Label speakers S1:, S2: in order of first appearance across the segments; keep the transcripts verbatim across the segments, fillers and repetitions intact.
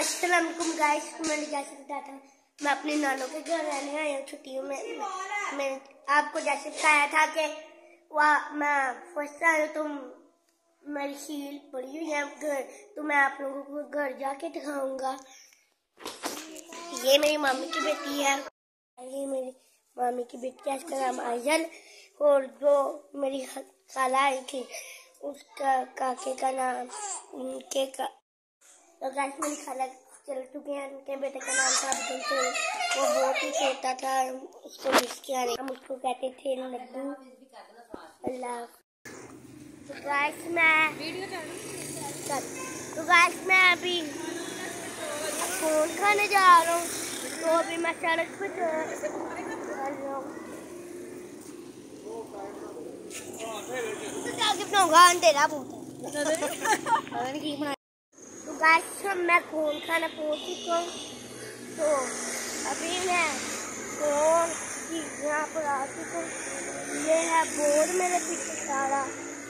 S1: अस्सलाम वालेकुम गाइस। मैंने जैसे बताया था मैं अपने नानों के घर रहने आई हूँ छुट्टियों में। मैं आपको जैसे बताया था कि वह मैं फर्स्ट आई हूँ तो मेरी शील पड़ी हुई है घर, तो मैं आप लोगों को घर जाके दिखाऊंगा। ये मेरी मामी की बेटी है, ये मेरी मामी की बेटी है, इसका नाम आयजल। और जो मेरी खाला आई थी उसका काके का नाम उनके का तो गाइस मेरी खाला चल चुके हैं। उनके बेटे का नाम था अब्दुल चल। वो बहुत ही छोटा था, उसको मिस किया नहीं, हम उसको कहते थे लड्डू। अल्लाह। तो गाइस मैं तो गाइस मैं अभी फोन खाने जा रहा हूँ, तो अभी मैं सड़क पे चल रहा हूँ। अंधेरा तो गाइस मैं फोन खाना पहुंच चुका हूँ, तो अभी मैं फोन की यहाँ पर आ चुका हूँ। ये है बोर्ड मेरे पीछे सारा।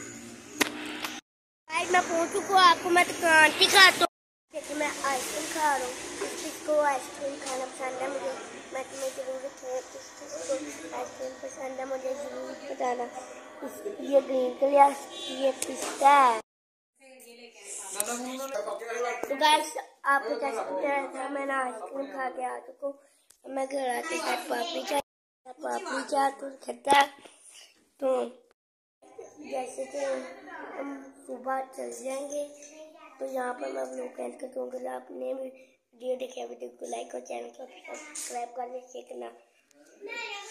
S1: गाइस मैं पहुंच चुका हूँ, आपको मैं दुकान दिखाता हूँ। जैसे मैं आइसक्रीम खा रहा हूँ, किसको आइसक्रीम खाना पसंद है मुझे मैं तुम्हें जरूर किसको आइसक्रीम पसंद है मुझे जरूर बताना। ये ग्रीन कलर ये पिस्ता है। तो गाइस आपको जैसे बताया था मैंने आइसक्रीम खा के आ चुका हूँ। मैं घर आते साथ पापड़ी चाट पापड़ी चाट और खट्टा। तो जैसे कि हम सुबह चल जाएंगे, तो यहाँ पर मैं लोग एंड करूँगा। आपने वीडियो देखा वीडियो को लाइक और चैनल को सब्सक्राइब करने सीखना।